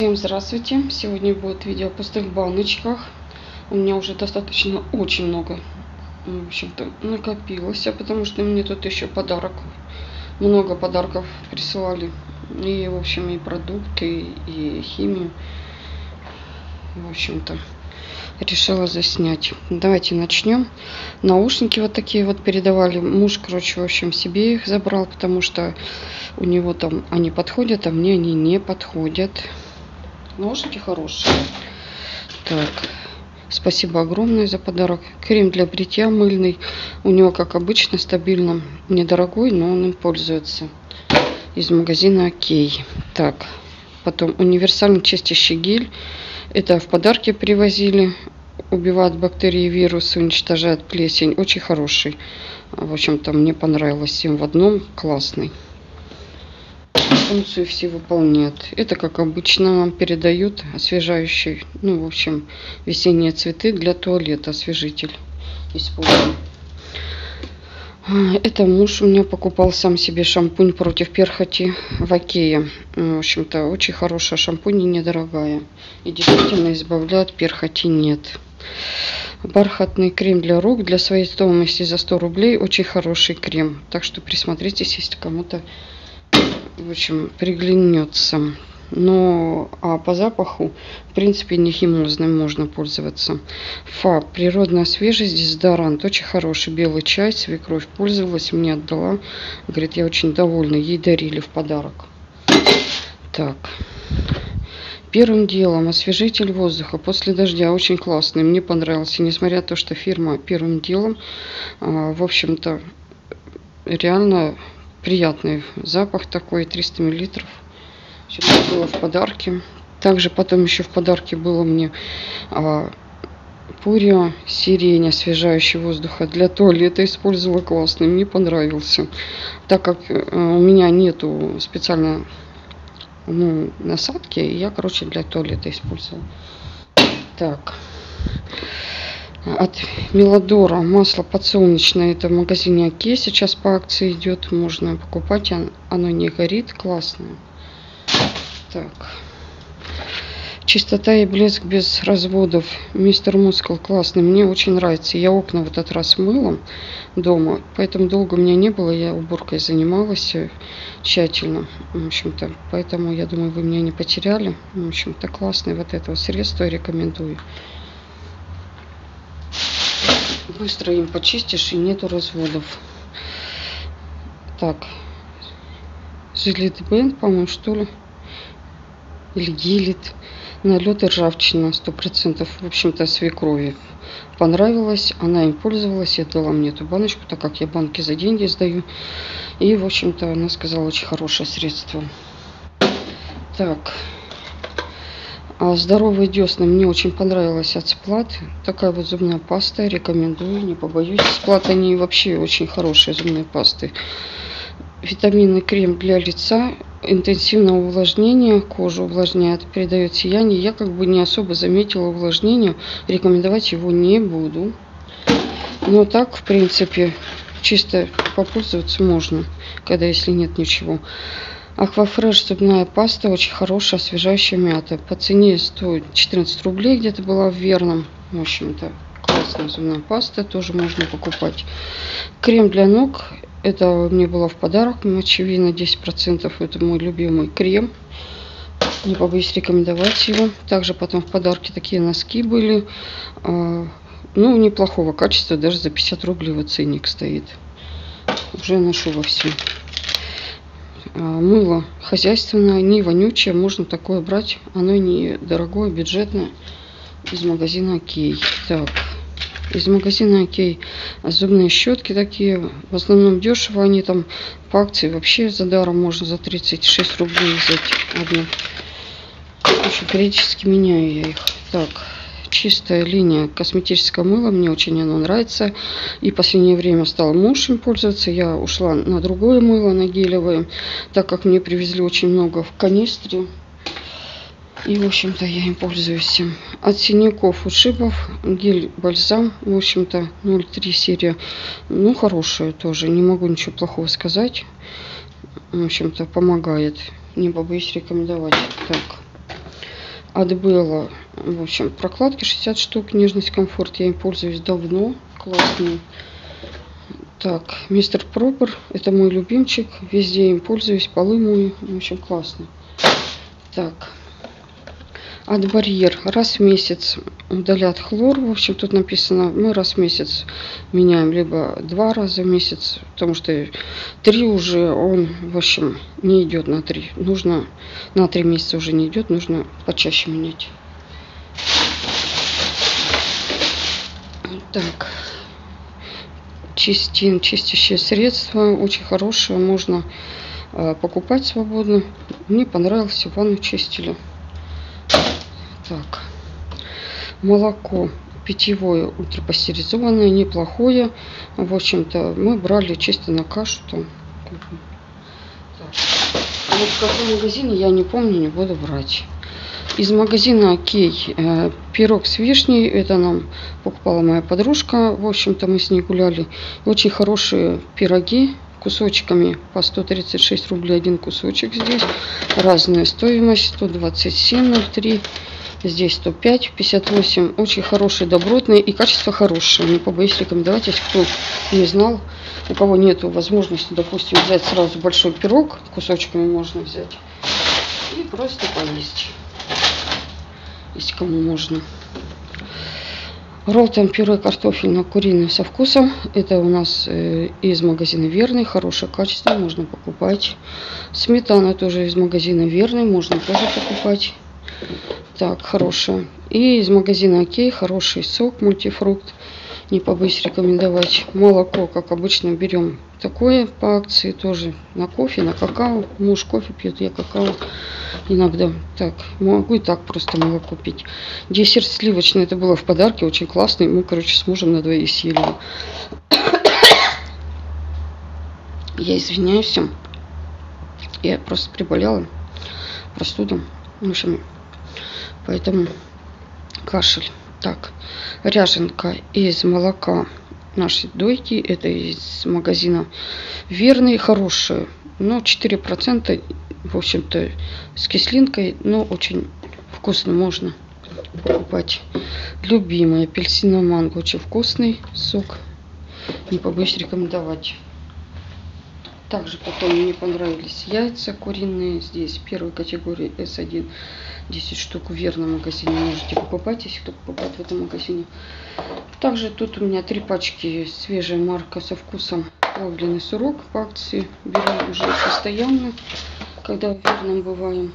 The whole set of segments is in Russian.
Всем здравствуйте! Сегодня будет видео о пустых баночках. У меня уже достаточно очень много, в общем-то, накопилось, потому что мне тут еще много подарков присылали. И, в общем, и продукты, и химию. В общем-то, решила заснять. Давайте начнем. Наушники вот такие вот передавали. Муж, короче, в общем, себе их забрал, потому что у него там они подходят, а мне они не подходят. Наушники хорошие. Так, спасибо огромное за подарок. Крем для бритья мыльный. У него, как обычно, стабильно недорогой, но он им пользуется. Из магазина Окей. Так, потом универсальный чистящий гель. Это в подарке привозили. Убивает бактерии, вирусы, уничтожает плесень. Очень хороший. В общем-то, мне понравилось. 7 в одном. Классный. Функцию все выполняет. Это, как обычно, нам передают освежающий, в общем, весенние цветы для туалета, освежитель используем. Это муж у меня покупал сам себе шампунь против перхоти в Окее. В общем-то, очень хорошая шампунь и недорогая. И действительно избавляет, перхоти нет. Бархатный крем для рук для своей стоимости за 100 рублей. Очень хороший крем. Так что присмотритесь, если кому-то, в общем, приглянется. Но по запаху, в принципе, не химозным можно пользоваться. Природная свежесть, дезодорант. Очень хороший. Белый чай, свекровь пользовалась, мне отдала. Говорит, я очень довольна. Ей дарили в подарок. Так. Первым делом освежитель воздуха после дождя. Очень классный. Мне понравился. Несмотря на то, что фирма первым делом, в общем-то, реально приятный запах такой. 300 миллилитров. Сейчас было в подарке. Также потом еще в подарке было мне Пурия сирень, освежающий воздуха для туалета. Использовала классный, мне понравился. Так как у меня нету специально насадки, я, короче, для туалета использовала. Так. От Мелодора масло подсолнечное. Это в магазине Окей. Сейчас по акции идет. Можно покупать. Оно не горит. Классное. Так. Чистота и блеск без разводов. Мистер Мускул классный. Мне очень нравится. Я окна в этот раз мыла дома. Поэтому долго у меня не было. Я уборкой занималась тщательно. В общем-то. Поэтому я думаю, вы меня не потеряли. В общем-то, классное вот это средство. Рекомендую. Быстро им почистишь и нету разводов. Так. Жилет Бенд, по-моему, что ли? Или Гилет. Налет и ржавчина 100%. В общем-то, свекрови понравилось. Она им пользовалась и дала мне эту баночку, так как я банки за деньги сдаю. И, в общем-то, она сказала, очень хорошее средство. Так. Здоровые десны. Мне очень понравилась от Сплат. Такая вот зубная паста. Рекомендую, не побоюсь. Сплат, они вообще очень хорошие зубные пасты. Витаминный крем для лица. Интенсивное увлажнение. Кожу увлажняет, придает сияние. Я как бы не особо заметила увлажнение. Рекомендовать его не буду. Но так, в принципе, чисто попользоваться можно, когда если нет ничего. Аквафреш зубная паста. Очень хорошая, освежающая мята. По цене стоит 14 рублей. Где-то была в Верном. В общем-то, классная зубная паста. Тоже можно покупать. Крем для ног. Это мне было в подарок. Мочевина 10%. Это мой любимый крем. Не побоюсь рекомендовать его. Также потом в подарке такие носки были. Неплохого качества. Даже за 50 рублей вот ценник стоит. Уже ношу во всем. Мыло хозяйственное, не вонючее. Можно такое брать. Оно не дорогое, бюджетное. Из магазина Окей. Так. Из магазина Окей зубные щетки такие. В основном дешево. Они там по акции вообще за даром можно за 36 рублей взять одну. Еще периодически меняю я их. Так. Чистая линия косметического мыла. Мне очень оно нравится. И в последнее время стал муж им пользоваться. Я ушла на другое мыло, на гелевое. Так как мне привезли очень много в канистре. И, в общем-то, я им пользуюсь. От синяков, ушибов, гель-бальзам, в общем-то, 0,3 серия. Хорошая тоже, не могу ничего плохого сказать. В общем-то, помогает. Не побоюсь рекомендовать. Так. От Белла, в общем, прокладки 60 штук, нежность, комфорт. Я им пользуюсь давно, классные. Так, мистер Пропер, это мой любимчик, везде им пользуюсь, полы мою, в общем, классно. Так, от Барьер раз в месяц удалят хлор. В общем, тут написано, мы раз в месяц меняем, либо 2 раза в месяц, потому что 3 уже он, в общем, не идет на 3. Нужно на 3 месяца уже не идет, нужно почаще менять. Так, Чистин, чистящее средство, очень хорошее, можно покупать свободно. Мне понравился, ванну чистили. Так, молоко питьевое, ультрапастеризованное, неплохое. В общем-то, мы брали чисто на кашу там. А вот в каком магазине, я не помню, не буду брать. Из магазина Окей, пирог с вишней, это нам покупала моя подружка, в общем-то мы с ней гуляли. Очень хорошие пироги, кусочками по 136 рублей один кусочек здесь. Разная стоимость, 127,03, здесь 105, 58. Очень хорошие, добротные и качество хорошее. Не побоюсь рекомендовать, если кто не знал, у кого нет возможности, допустим, взять сразу большой пирог, кусочками можно взять и просто поесть. Если кому можно. Ролтон пюре картофельно-куриный со вкусом. Это у нас из магазина Верный. Хорошее качество, можно покупать. Сметана тоже из магазина Верный. Можно тоже покупать. Так, хорошая. И из магазина Окей хороший сок, мультифрукт. Не побоюсь рекомендовать. Молоко, как обычно, берем такое по акции. Тоже на кофе, на какао. Муж кофе пьет, я какао. Иногда так, могу и так просто молоко пить. Десерт сливочный, это было в подарке, очень классный. Мы, короче, с мужем на двоих съели. Я извиняюсь всем. Я просто приболела простудом. В общем, поэтому кашель. Так, ряженка из молока нашей дойки. Это из магазина Верный. Хорошая, но 4%. В общем-то, с кислинкой, но очень вкусно, можно покупать. Любимый апельсино-манго, очень вкусный сок. Не побоюсь рекомендовать. Также потом мне понравились яйца куриные. Здесь первой категории S1. 10 штук в Верном магазине можете покупать, если кто покупает в этом магазине. Также тут у меня 3 пачки свежая марка со вкусом плавленый сырок по акции. Беру уже постоянно, когда в Верном бываем.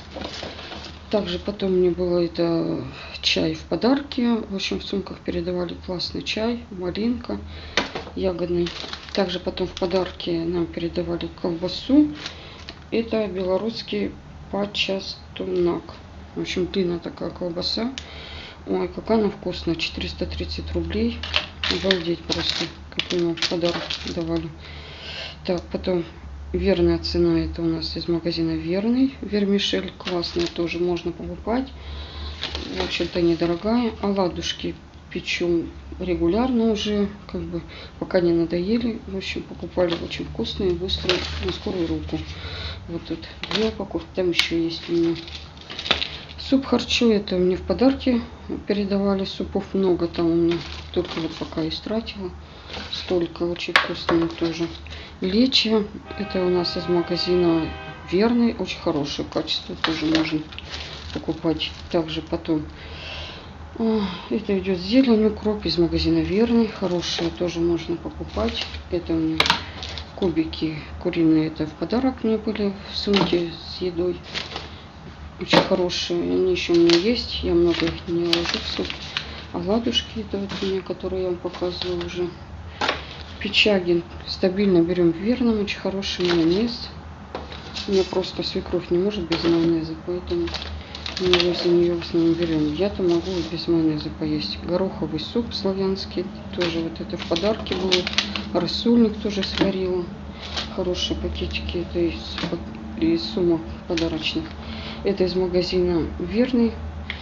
Также потом мне было это чай в подарке. В общем, в сумках передавали классный чай, малинка, ягодный. Также потом в подарке нам передавали колбасу. Это белорусский почастунак. В общем, длинная такая колбаса. Ой, какая она вкусная. 430 рублей. Обалдеть просто, какой нам в подарок давали. Так, потом Верная цена, это у нас из магазина Верный. Вермишель классная, тоже можно покупать. В общем-то, недорогая. Оладушки печу регулярно уже, как бы, пока не надоели. В общем, покупали очень вкусные, быстрые, на скорую руку. Вот тут 2 упаковки, там еще есть у меня. Суп харчо, это мне в подарке передавали. Супов много там у меня, только вот пока истратила. Столько, очень вкусные тоже. Лечи, это у нас из магазина Верный, очень хорошее качество, тоже можно покупать. Также потом это идет зелень, укроп из магазина Верный, хорошие, тоже можно покупать. Это у меня кубики куриные, это в подарок мне были в сумке с едой. Очень хорошие, они еще у меня есть, я много их не ложу в суп. Оладушки, это вот у меня, которые я вам показывала уже. Печагин стабильно берем в Верном, очень хороший майонез. У меня просто свекровь не может без майонеза, поэтому мы возле нее в основном берем. Я-то могу без майонеза поесть. Гороховый суп славянский, тоже вот это в подарке было. Рассольник тоже сварила. Хорошие пакетики, это из сумок подарочных. Это из магазина Верный,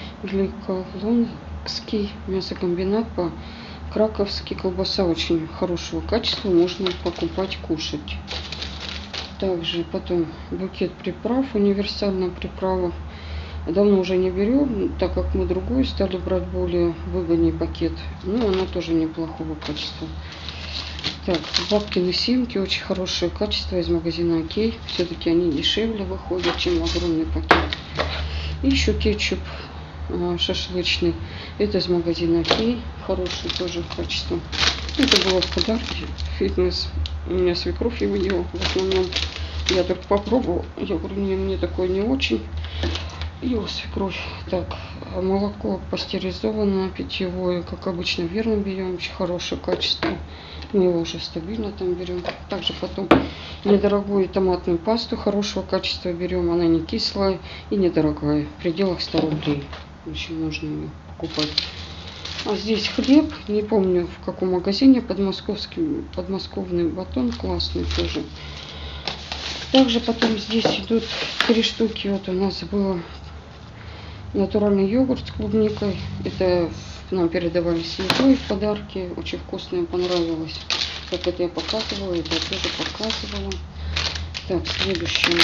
Гликолонский мясокомбинат по краковски. Колбаса очень хорошего качества, можно покупать, кушать. Также потом букет приправ, универсальная приправа Давно уже не берем, так как мы другую стали брать, более выгоднее пакет. Ну, она тоже неплохого качества. Так, бабкины симки, очень хорошее качество, из магазина Окей. Все-таки они дешевле выходят, чем огромный пакет. И еще кетчуп шашлычный. Это из магазина Окей. Хорошее тоже качество. Это было в подарке. Фитнес. У меня свекровь его ела в основном. Я только попробовала. Я говорю, мне такое не очень. Его свекровь. Так, молоко пастеризованное, питьевое, как обычно, верно берем. Очень хорошее качество. Мы его уже стабильно там берем. Также потом недорогую томатную пасту хорошего качества берем. Она не кислая и недорогая. В пределах 100 рублей. В общем, можно ее покупать. А здесь хлеб. Не помню в каком магазине. Подмосковный батон. Классный тоже. Также потом здесь идут 3 штуки. Вот у нас было натуральный йогурт с клубникой. Это нам передавали с едой в подарки. Очень вкусно, им понравилось. Как это я показывала, это я тоже показывала. Так, следующее.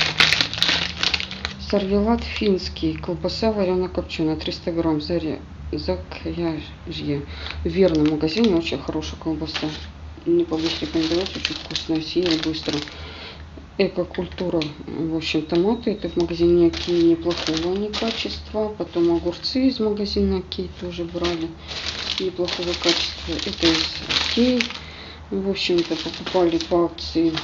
Сарвелат финский. Колбаса варено-копченая. 300 грамм. Закряжье. В верном магазине очень хорошая колбаса. Не побоюсь рекомендовать. Очень вкусная. Съели быстро. Экокультура, в общем, томаты, это в магазине Окей, неплохого они качества. Потом огурцы из магазина Окей тоже брали, неплохого качества. Это из Окей, в общем-то, покупали по акции.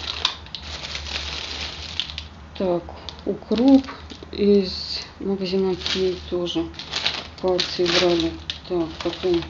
Так, укроп из магазина Окей тоже по акции брали. Так, потом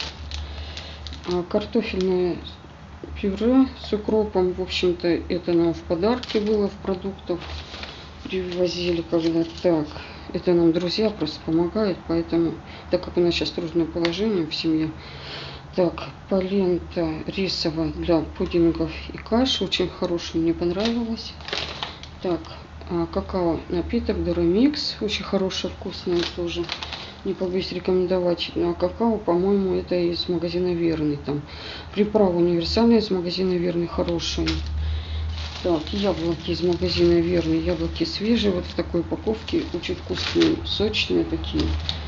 картофельное пюре с укропом, в общем-то, это нам в подарке было, в продуктах привозили когда. Так, это нам друзья просто помогают, поэтому, так как у нас сейчас трудное положение в семье. Так, полента рисовая для пудингов и каш, очень хорошая, мне понравилось. Так, какао напиток Дорамикс, очень хорошая, вкусная тоже. Не побоюсь рекомендовать. На какао, по-моему, это из магазина Верный. Там приправа универсальная из магазина Верный, хорошая. Так, яблоки из магазина Верный. Яблоки свежие, вот в такой упаковке. Очень вкусные, сочные такие.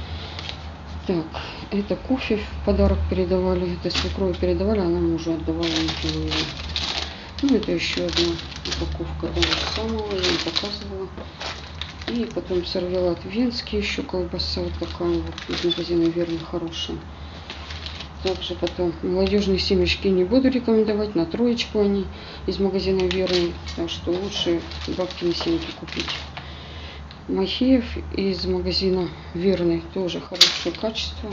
Так, это кофе в подарок передавали. Это свекрови передавали, она мужу отдавала, не пила его. Ну, это еще одна упаковка того же самого, я не показывала. И потом сарвелат венский, еще колбаса вот такая вот из магазина Верный, хорошая. Также потом молодежные семечки не буду рекомендовать, на 3 они из магазина Верный, так что лучше бабкины семечки купить. Махеев из магазина Верный, тоже хорошее качество.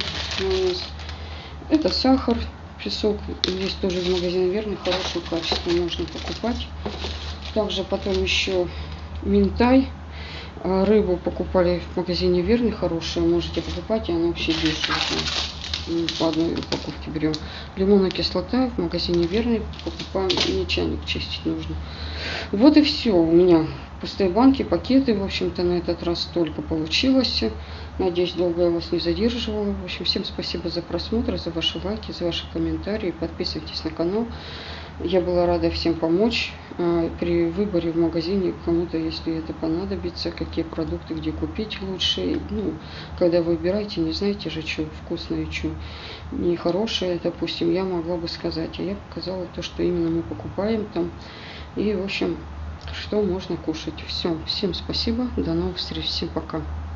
Это сахар, песок, здесь тоже из магазина Верный, хорошее качество, можно покупать. Также потом еще минтай. Рыбу покупали в магазине Верный, хорошая, можете покупать, и она вообще дешевая. По одной упаковке берем. Лимонная кислота в магазине Верный покупаем, и чайник чистить нужно. Вот и все. У меня пустые банки, пакеты, в общем-то, на этот раз только получилось. Надеюсь, долго я вас не задерживала. В общем, всем спасибо за просмотр, за ваши лайки, за ваши комментарии. Подписывайтесь на канал. Я была рада всем помочь при выборе в магазине, кому-то, если это понадобится, какие продукты, где купить лучше. Ну, когда вы выбираете, не знаете же, что вкусное, что нехорошее, допустим, я могла бы сказать. А я показала то, что именно мы покупаем там. И, в общем, что можно кушать. Все, всем спасибо, до новых встреч, всем пока.